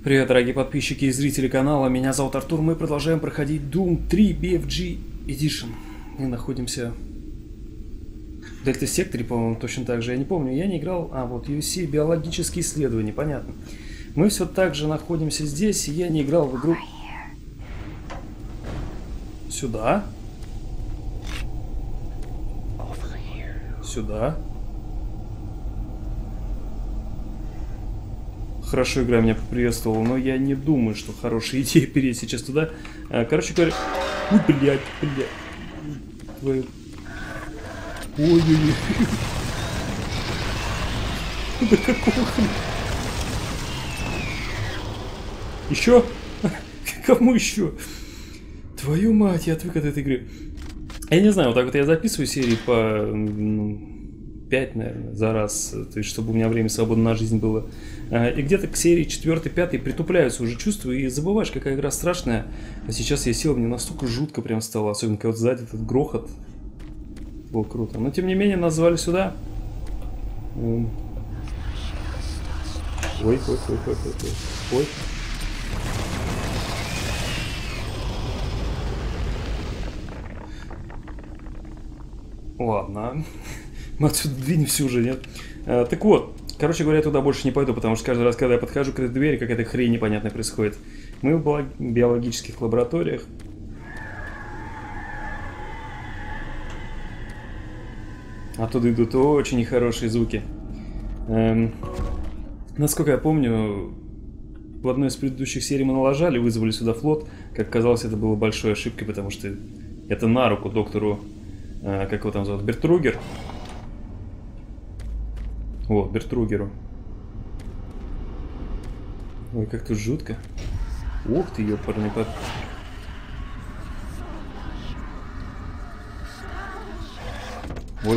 Привет, дорогие подписчики и зрители канала, меня зовут Артур, мы продолжаем проходить Doom 3 BFG Edition. Мы находимся в Дельта-секторе, по-моему, точно так же, я не помню, я не играл, вот UC, биологические исследования, понятно. Мы все так же находимся здесь, и я не играл в игру... Сюда? Сюда? Хорошо, игра меня поприветствовала, но я не думаю, что хорошая идея перейти сейчас туда. Короче говоря... Ой, блядь. Твою... Ой-ой-ой. Да какого хрена? Еще? Кому еще? Твою мать, я отвык от этой игры. Я не знаю, вот так вот я записываю серии по 5, наверное, за раз, то есть чтобы у меня время свободно на жизнь было. И где-то к серии 4-5 притупляются уже чувства, и забываешь, какая игра страшная. А сейчас я сел, мне настолько жутко прям стало, особенно когда вот сзади этот грохот. Было круто. Но тем не менее назвали сюда. Ой. Ладно. Мы отсюда двинемся уже, нет? Так вот, короче говоря, я туда больше не пойду, потому что каждый раз, когда я подхожу к этой двери, какая-то хрень непонятная происходит. Мы в биологических лабораториях. Оттуда идут очень нехорошие звуки. Насколько я помню, в одной из предыдущих серий мы налажали, вызвали сюда флот. Как казалось, это было большой ошибкой, потому что это на руку доктору, как его там зовут, Бертругер. Вот, Бертругеру. Ой, как тут жутко. Ух ты, ёпарный под... Ой.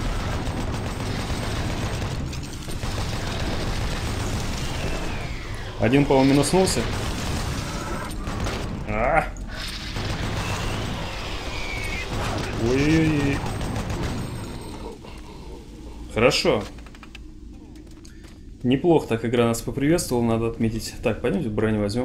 Один, по-моему, минуснулся. Ой. Хорошо. Неплохо так игра нас поприветствовала, надо отметить. Так, пойдемте броню возьмем.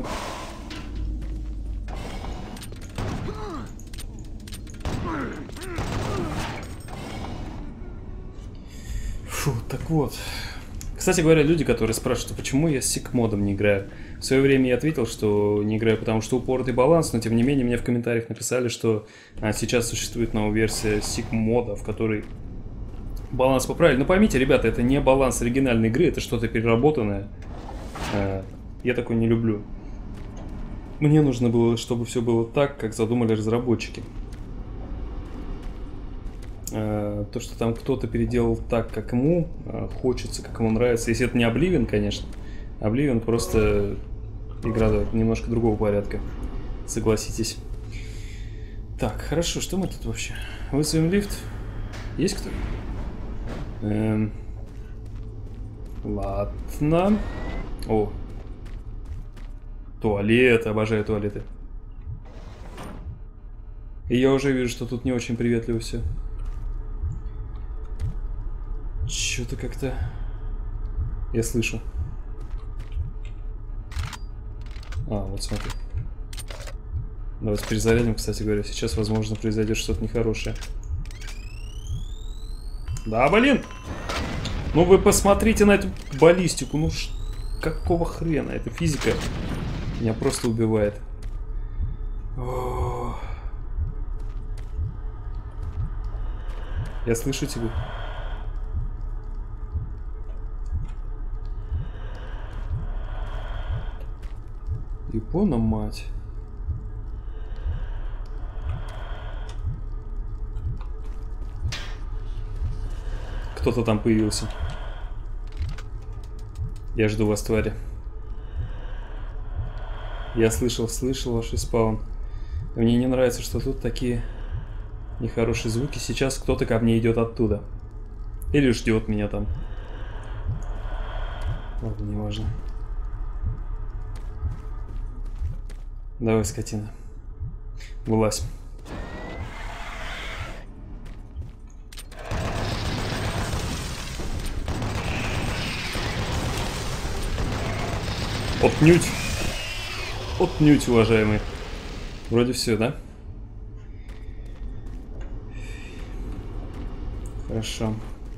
Фу, так вот. Кстати говоря, люди, которые спрашивают, почему я с сик-модом не играю. В свое время я ответил, что не играю, потому что упоротый баланс, но тем не менее мне в комментариях написали, что сейчас существует новая версия сик-мода, в которой баланс поправили. Но поймите, ребята, это не баланс оригинальной игры, это что-то переработанное. Я такое не люблю. Мне нужно было, чтобы все было так, как задумали разработчики. То, что там кто-то переделал так, как ему хочется, как ему нравится. Если это не Обливион, конечно. Обливион просто игра немножко другого порядка. Согласитесь. Так, хорошо, что мы тут вообще? Вызовем лифт? Есть кто? Ладно. О. Туалет, обожаю туалеты. И я уже вижу, что тут не очень приветливо все. Что-то как-то... Я слышу. Вот смотри. Давайте перезарядим, кстати говоря. Сейчас, возможно, произойдет что-то нехорошее. Да, блин! Ну вы посмотрите на эту баллистику. Ну какого хрена? Эта физика меня просто убивает. Я слышу тебя. Япона, мать. Кто-то там появился. Я жду вас, твари. Я слышал ваш респаун. Мне не нравится, что тут такие нехорошие звуки. Сейчас кто-то ко мне идет оттуда. Или ждет меня там. Ладно, не важно. Давай, скотина. Вылазь. Отнюдь. Отнюдь, уважаемый. Вроде все, да? Хорошо.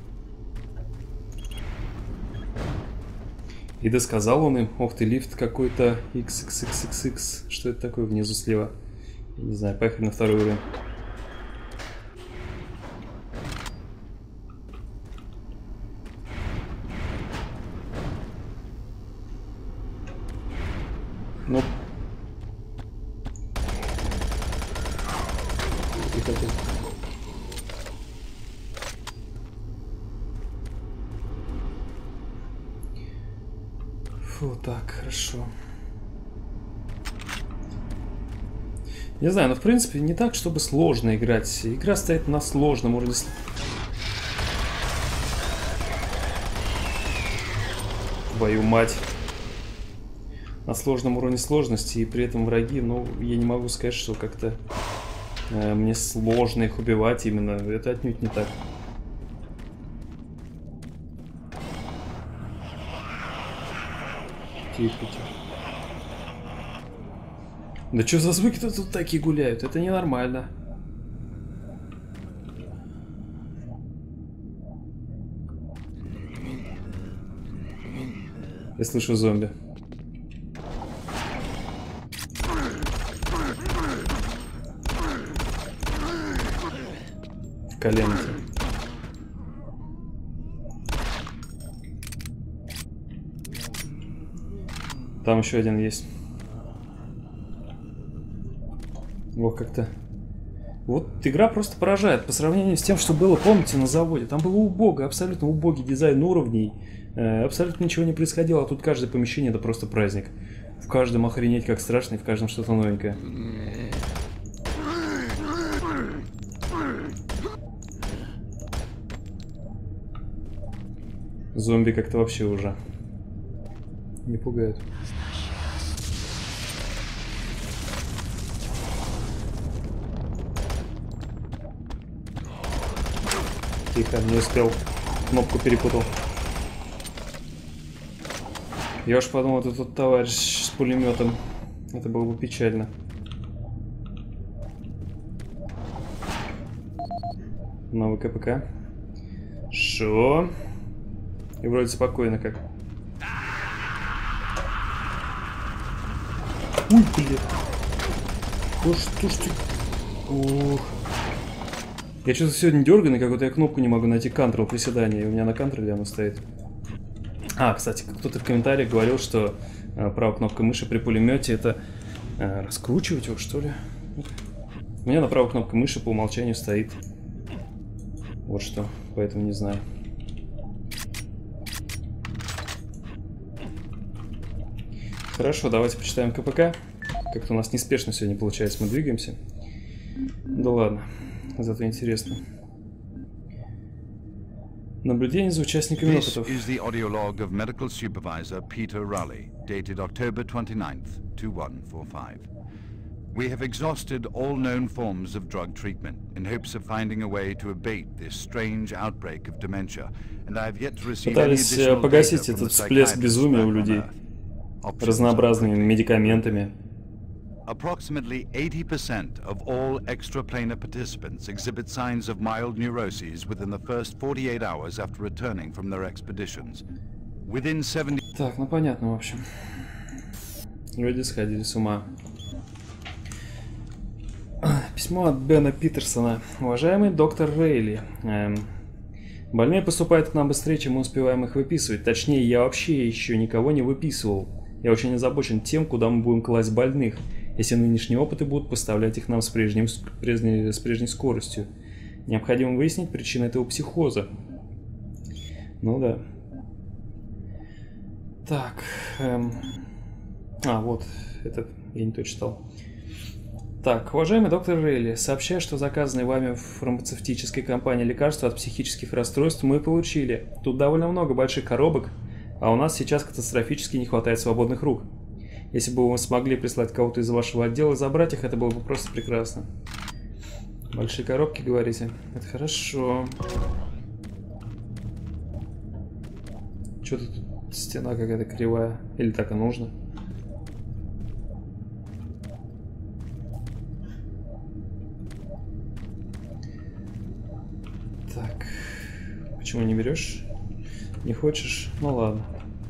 И досказал он им. Ох ты, лифт какой-то XXXXX. Что это такое внизу слева? Я не знаю, поехали на второй уровень. Ну. Фу, так, хорошо. Не знаю, но в принципе не так, чтобы сложно играть. Игра стоит на сложном уровне. Твою мать. На сложном уровне сложности, и при этом враги, ну, я не могу сказать, что как-то мне сложно их убивать именно. Это отнюдь не так. Тихо, тихо. Да что за звуки-то тут такие гуляют? Это ненормально. Я слышу зомби. В коленке. Там еще один есть. Ох, как-то... Вот игра просто поражает по сравнению с тем, что было, помните, на заводе. Там было убого, абсолютно убогий дизайн уровней. Абсолютно ничего не происходило, а тут каждое помещение это просто праздник. В каждом охренеть как страшно, и в каждом что-то новенькое. Зомби как-то вообще уже не пугают. Тихо, не успел. Кнопку перепутал. Я уж подумал, это тот товарищ с пулеметом. Это было бы печально. Новый КПК. Шо? И вроде спокойно как. Ой, блин. Что ж ты... Ох. Я что-то сегодня дерганый, какой-то я кнопку не могу найти, Ctrl приседания. У меня на Ctrl оно стоит. А, кстати, кто-то в комментариях говорил, что правая кнопка мыши при пулемете это раскручивать его, что ли? У меня на правой кнопке мыши по умолчанию стоит. Вот что, поэтому не знаю. Хорошо, давайте почитаем КПК. Как-то у нас неспешно сегодня получается, мы двигаемся. Да ладно, зато интересно. Наблюдение за участниками опытов. This is the audio log of medical supervisor Peter Raleigh, dated October 29th, 2145. We have exhausted all known forms of drug treatment in hopes of finding a way to abate this strange outbreak of dementia, and I have yet to receive any Пытались additional погасить data from этот the всплеск psychiatrist безумия у back on людей Earth. разнообразными медикаментами. Approximately 80% of all extraplanar participants exhibit signs of mild neuroses within the first 48 hours after returning from their expeditions. Within 70... Так, ну понятно, в общем. Люди сходили с ума. Письмо от Бена Питерсона. Уважаемый доктор Рейли, больные поступают к нам быстрее, чем мы успеваем их выписывать. Точнее, я вообще еще никого не выписывал. Я очень озабочен тем, куда мы будем класть больных, если нынешние опыты будут поставлять их нам с прежней скоростью. Необходимо выяснить причину этого психоза. Ну да. Так. Вот. Это я не то читал. Так, уважаемый доктор Рейли, сообщаю, что заказанные вами в фармацевтической компании лекарства от психических расстройств мы получили. Тут довольно много больших коробок, а у нас сейчас катастрофически не хватает свободных рук. Если бы вы смогли прислать кого-то из вашего отдела и забрать их, это было бы просто прекрасно. Большие коробки, говорите? Это хорошо. Что-то тут стена какая-то кривая. Или так и нужно? Так. Почему не берешь? Не хочешь? Ну ладно.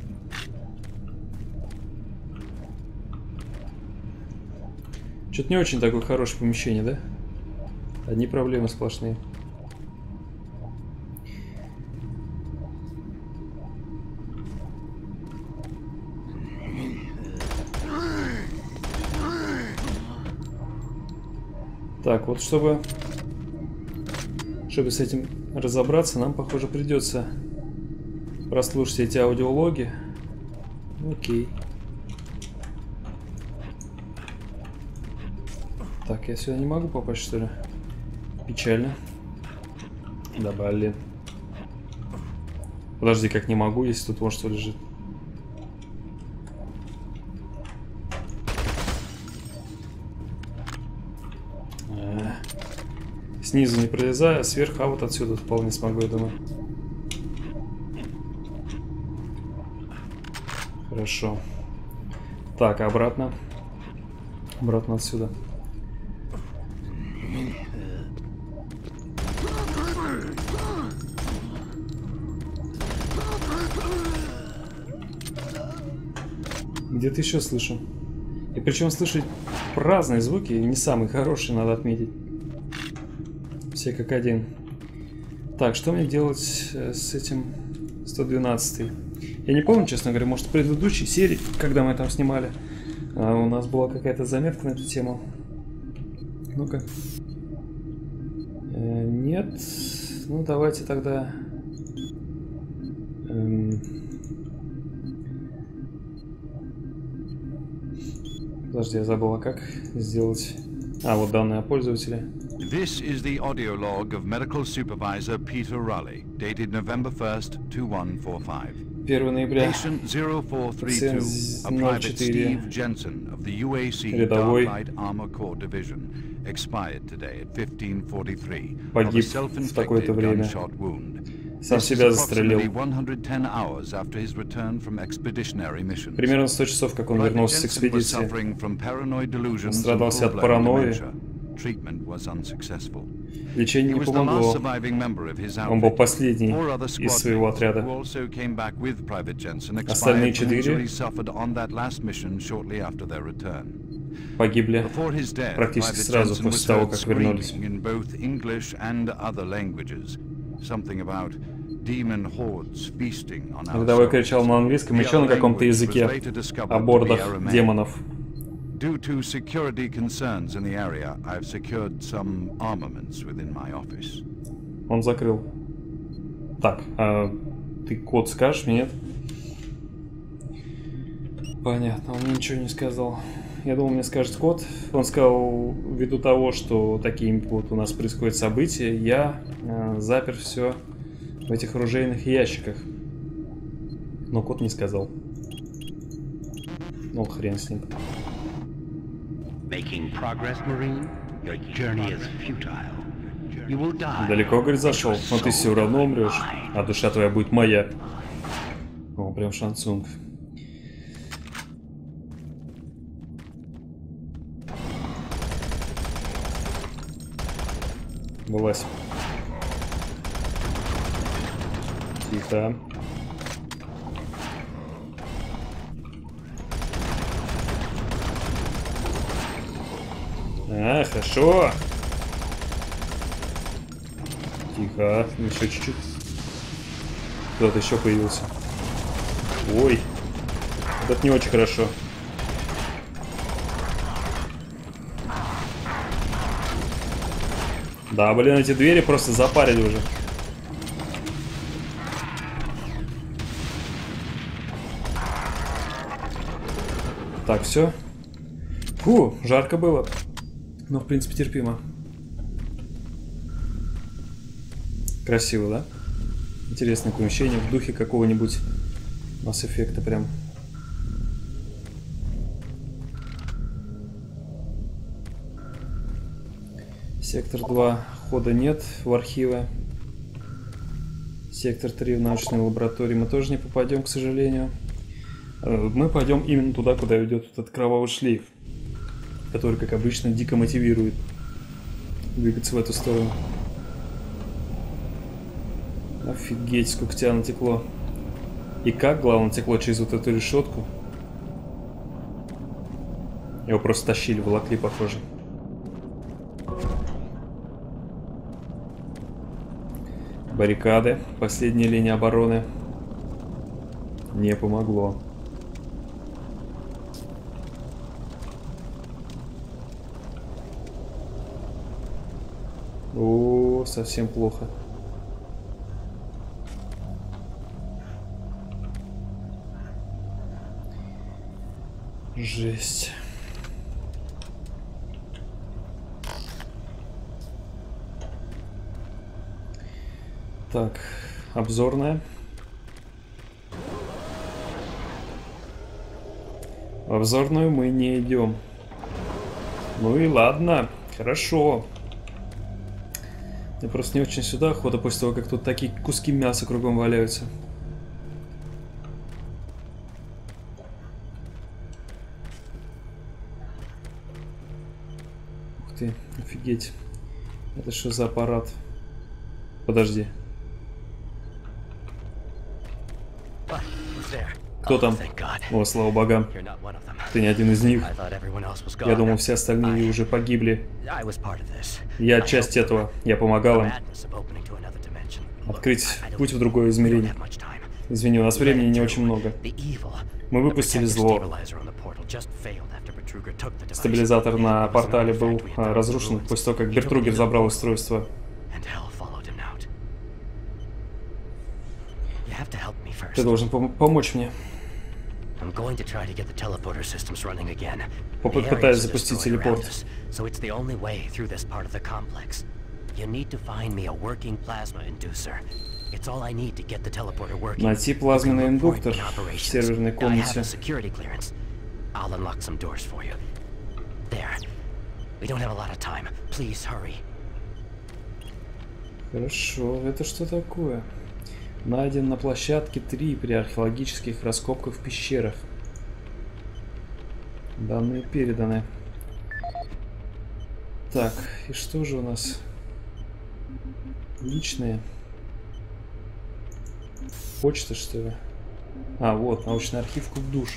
Что-то не очень такое хорошее помещение, да? Одни проблемы сплошные. Так, вот чтобы с этим разобраться, нам, похоже, придется прослушать эти аудиологи. Окей. Так, я сюда не могу попасть, что ли? Печально. Да, блин. Подожди, как не могу, если тут вон что лежит. Снизу не пролезаю, а сверху, а вот отсюда вполне смогу, я думаю. Хорошо. Так, обратно. Обратно отсюда. Где-то еще слышу. И причем слышать разные звуки, не самые хорошие, надо отметить. Все как один. Так, что мне делать с этим 112-й? Я не помню, честно говоря, может в предыдущей серии, когда мы там снимали, у нас была какая-то заметка на эту тему. Ну-ка. Нет. Ну, давайте тогда... Подожди, я забыл, а как сделать... А, вот данные о пользователе. This is the audio log of Medical Supervisor Peter Raleigh, dated November 1st, 2145. 1 ноября. Patient 0432, a private Steve Jensen of the UAC Рядовой. Dark Light Armor Corps Division, expired today at 1543 of a Погиб в такое-то self-inflicted время. gunshot wound. Сам This is себя застрелил. approximately 110 hours after his return from expeditionary missions. Примерно 100 часов, как он Private вернулся с Jensen was экспедиции. suffering from paranoid delusions Он and страдался от full-blown паранойи. dementia. Treatment was unsuccessful. Лечение не помогло. Он был последний из своего отряда. Остальные 4 погибли практически сразу после того, как вернулись. Рядовой кричал на английском, еще на каком-то языке о бордах демонов. Due to security concerns in the area, I've secured some armaments within my office. Он закрыл. Так, а ты код скажешь мне, нет? Понятно, он мне ничего не сказал. Я думал, мне скажет код. Он сказал, ввиду того, что такие вот у нас происходят события, я запер все в этих оружейных ящиках. Но код не сказал. Ну, хрен с ним. Далеко, говорит, зашел, но ты все равно умрешь, а душа твоя будет моя. О, прям шансунг. Вылазь. Тихо. А, хорошо. Тихо, еще чуть-чуть. Кто-то еще появился. Ой, это не очень хорошо. Да, блин, эти двери просто запарили уже. Так, все. Фу, жарко было. Но, в принципе, терпимо. Красиво, да? Интересное помещение в духе какого-нибудь Mass Effect прям. Сектор 2 хода нет в архивы. Сектор 3 в научной лаборатории мы тоже не попадем, к сожалению. Мы пойдем именно туда, куда ведет этот кровавый шлейф, который, как обычно, дико мотивирует двигаться в эту сторону. Офигеть, сколько тебя натекло. И как, главное, текло через вот эту решетку. Его просто тащили, волокли, похоже. Баррикады, последняя линия обороны. Не помогло. О, совсем плохо. Жесть. Так, обзорная. В обзорную мы не идем. Ну и ладно, хорошо. Мне просто не очень сюда охота после того, как тут такие куски мяса кругом валяются. Ух ты, офигеть. Это что за аппарат? Подожди. Кто там? О, слава богам. Ты не один из них. Я думал, все остальные уже погибли. Я часть этого. Я помогал им открыть путь в другое измерение. Извини, у нас времени не очень много. Мы выпустили зло. Стабилизатор на портале был разрушен после того, как Бертругер забрал устройство. Ты должен помочь мне. Попытаюсь запустить телепорт. Найти плазменный индуктор в серверной комнате. Хорошо, это что такое? Найден на площадке 3 при археологических раскопках в пещерах. Данные переданы. Так, и что же у нас? Личные. Почта, что ли? А, вот, научный архив Куб-душ.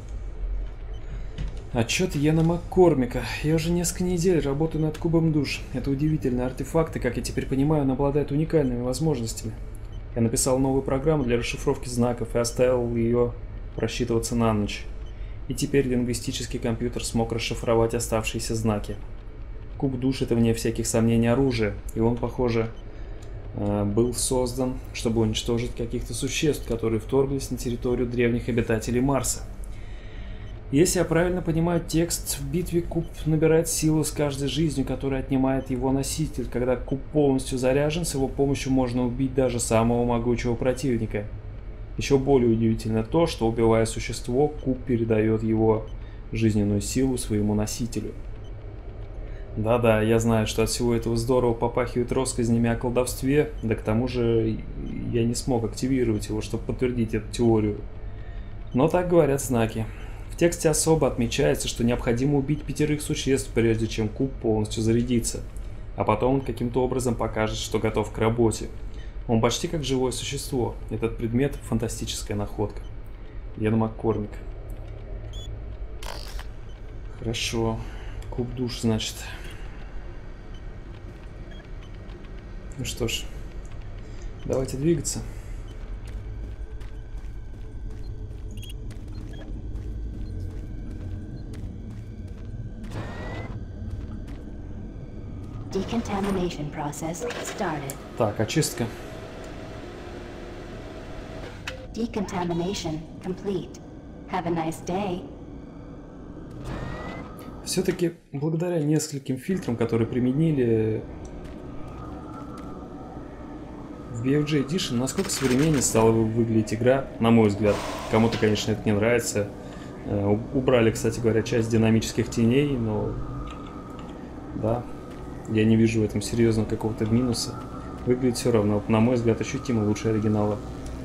Отчет Йена Маккормика. Я уже несколько недель работаю над Кубом душ. Это удивительные артефакты, как я теперь понимаю, он обладает уникальными возможностями. Я написал новую программу для расшифровки знаков и оставил ее просчитываться на ночь. И теперь лингвистический компьютер смог расшифровать оставшиеся знаки. Куб душ — это, вне всяких сомнений, оружие, и он, похоже, был создан, чтобы уничтожить каких-то существ, которые вторглись на территорию древних обитателей Марса. Если я правильно понимаю текст, в битве куб набирает силу с каждой жизнью, которая отнимает его носитель. Когда куб полностью заряжен, с его помощью можно убить даже самого могучего противника. Еще более удивительно то, что, убивая существо, куб передает его жизненную силу своему носителю. Да-да, я знаю, что от всего этого здорово попахивает россказнями о колдовстве, да к тому же я не смог активировать его, чтобы подтвердить эту теорию. Но так говорят знаки. В тексте особо отмечается, что необходимо убить 5 существ, прежде чем куб полностью зарядится, а потом он каким-то образом покажет, что готов к работе. Он почти как живое существо. Этот предмет — фантастическая находка. Йен Маккормик. Хорошо. Куб душ, значит. Ну что ж, давайте двигаться. Decontamination process started. Так, очистка. Decontamination complete. Have a nice day. Все-таки благодаря нескольким фильтрам, которые применили в BFG Edition, насколько современнее стала выглядеть игра, на мой взгляд. Кому-то, конечно, это не нравится. Убрали, кстати говоря, часть динамических теней, но да, я не вижу в этом серьезного какого-то минуса. Выглядит все равно, на мой взгляд, ощутимо лучше оригинала.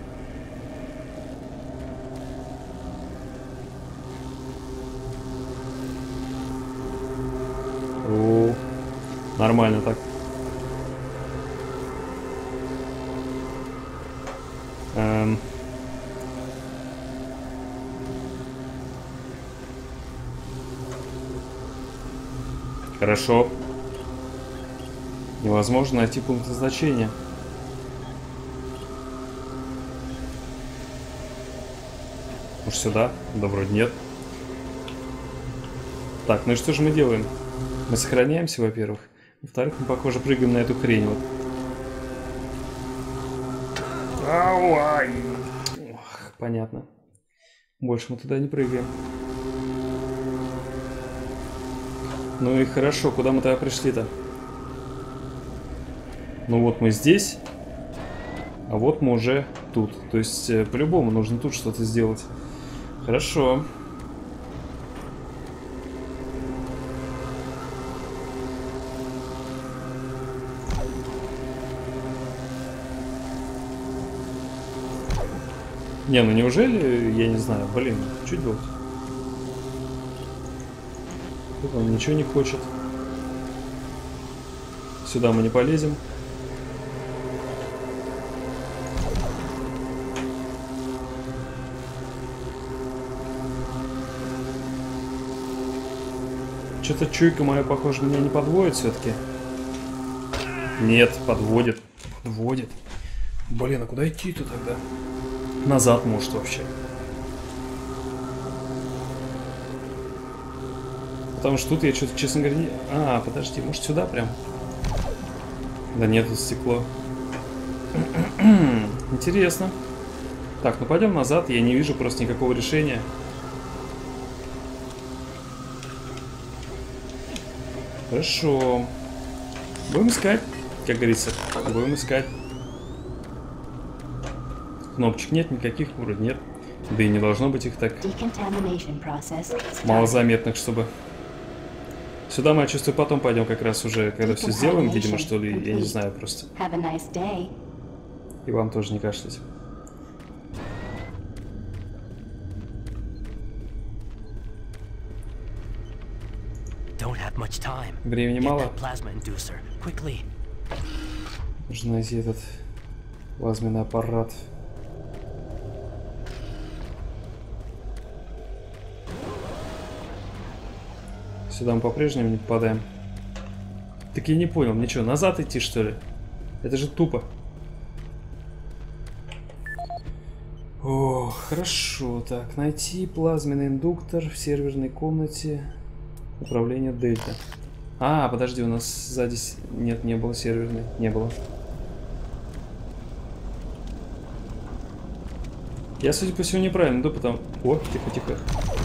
О, нормально так. Хорошо. Невозможно найти пункт назначения. Может, сюда? Да вроде нет. Так, ну и что же мы делаем? Мы сохраняемся, во-первых. Во-вторых, мы, похоже, прыгаем на эту хрень вот. Ау-ай! Ох, понятно. Больше мы туда не прыгаем. Ну и хорошо, куда мы тогда пришли-то? Ну вот мы здесь, а вот мы уже тут. То есть, по-любому нужно тут что-то сделать. Хорошо. Не, ну неужели, я не знаю, блин, что делать? Тут он ничего не хочет. Сюда мы не полезем. Что-то чуйка моя, похоже, меня не подводит все-таки. Нет, подводит. Подводит. Блин, а куда идти-то тогда? Назад, может, вообще. Потому что тут я что-то, честно говоря, не... А, подожди, может сюда прям? Да нет, тут стекло. Интересно. Так, ну пойдем назад, я не вижу просто никакого решения. Хорошо. Будем искать, как говорится. Будем искать. Кнопочек нет, никаких вроде нет. Да и не должно быть их так малозаметных, чтобы... Сюда мы, я чувствую, потом пойдем как раз уже, когда все сделаем, видимо, что ли, я не знаю просто. И вам тоже не кашлять. Времени мало. Нужно найти этот плазменный аппарат. Сюда мы по-прежнему не попадаем. Так я не понял, мне что, назад идти, что ли? Это же тупо. О, хорошо. Так, найти плазменный индуктор в серверной комнате. Управление Дельта. А, подожди, у нас сзади... Нет, не было серверной. Не было. Я, судя по всему, неправильно иду, потому... О, тихо-тихо.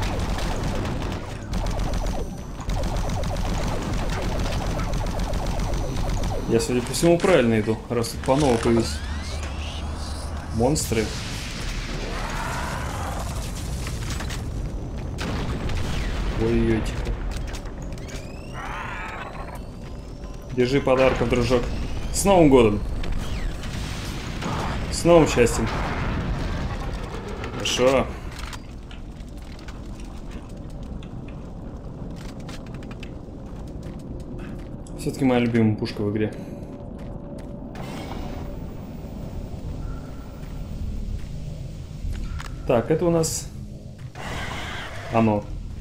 Я, судя по всему, правильно иду, раз тут по-новому появились монстры. Ой-ой-ой, тихо. Держи подарков, дружок. С Новым годом! С новым счастьем! Хорошо. Все-таки моя любимая пушка в игре. Так, это у нас оно.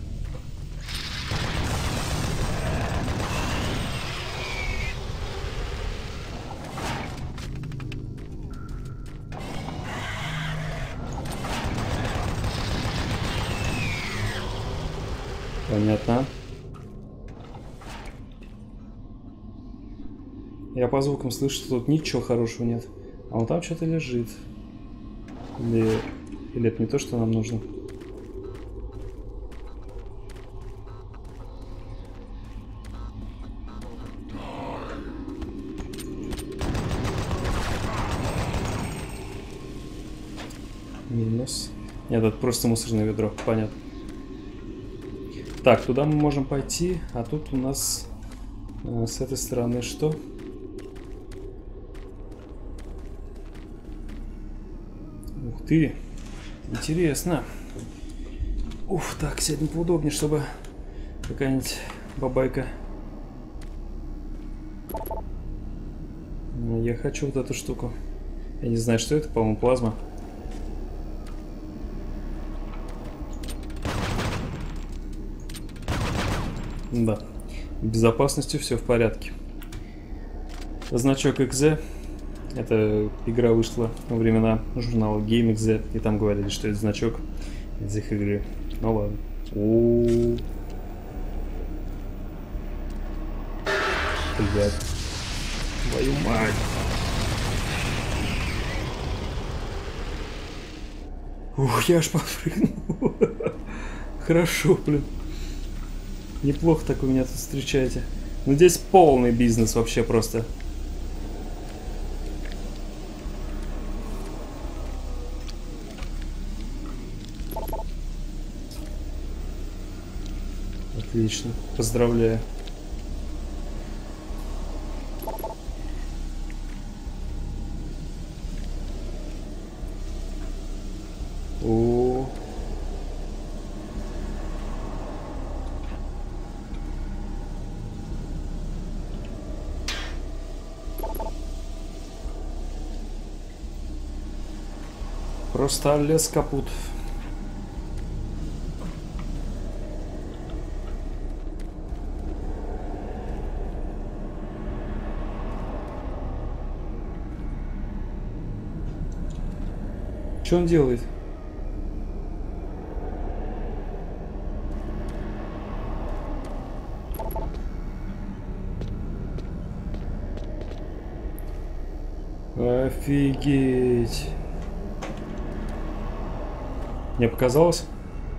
Понятно. Я по звукам слышу, что тут ничего хорошего нет. А вон там что-то лежит. Или это не то, что нам нужно? Минус. Нет, это просто мусорное ведро. Понятно. Так, туда мы можем пойти, а тут у нас с этой стороны что? Ух ты, интересно. Уф, так, сядем поудобнее, чтобы какая-нибудь бабайка. Я хочу вот эту штуку. Я не знаю, что это, по-моему, плазма. Да. С безопасностью все в порядке. Значок XZ. Эта игра вышла во времена журнала GameXZ. И там говорили, что это значок из их игры. Ну ладно. О-о-о. Блядь. Твою мать. Ух, я аж подпрыгнул. Хорошо, блин. Неплохо так вы меня тут встречаете. Ну здесь полный бизнес вообще просто. Отлично. Поздравляю. О. Просто лес капут. Что он делает? Офигеть. Мне показалось?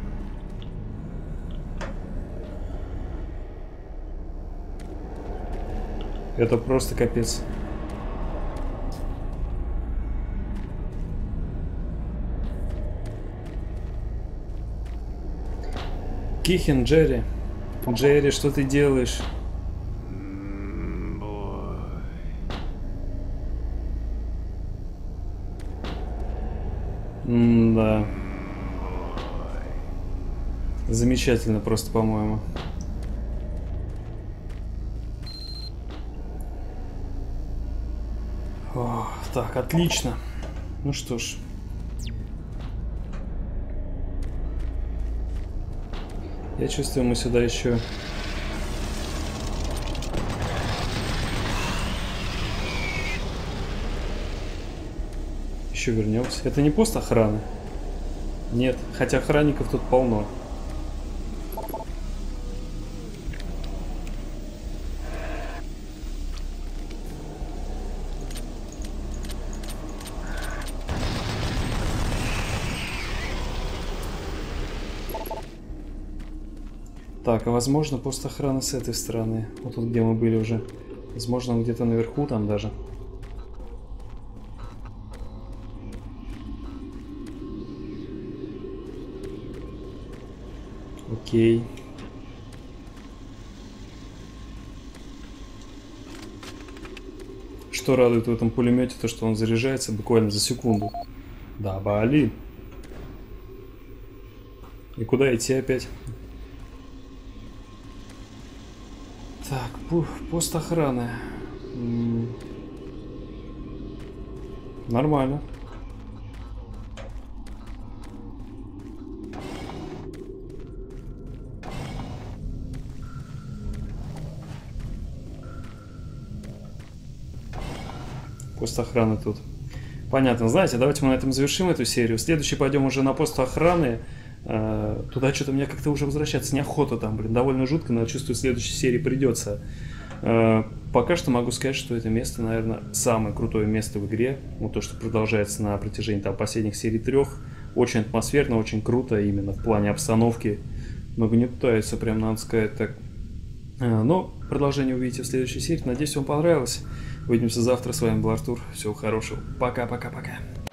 Это просто капец. Кихин, Джерри. Джерри, что ты делаешь? Да. Замечательно просто, по-моему. Так, отлично. Ну что ж. Я чувствую, мы сюда еще... Еще вернемся. Это не пост охраны? Нет, хотя охранников тут полно. Так, а возможно пост охраны с этой стороны. Вот тут, где мы были уже. Возможно, он где-то наверху там даже. Окей. Что радует в этом пулемете, то что он заряжается буквально за секунду. Да, блин. И куда идти опять? Так, пост охраны. Нормально. Пост охраны тут. Понятно. Знаете, давайте мы на этом завершим эту серию. Следующий пойдем уже на пост охраны. Туда что-то мне как-то уже возвращаться неохота там, блин, довольно жутко, но чувствую, в следующей серии придется. Пока что могу сказать, что это место, наверное, самое крутое место в игре. Вот то, что продолжается на протяжении там последних серий 3. Очень атмосферно, очень круто именно в плане обстановки. Нагнетается, прям надо сказать так. Но продолжение увидите в следующей серии. Надеюсь, вам понравилось. Увидимся завтра. С вами был Артур. Всего хорошего. Пока-пока-пока.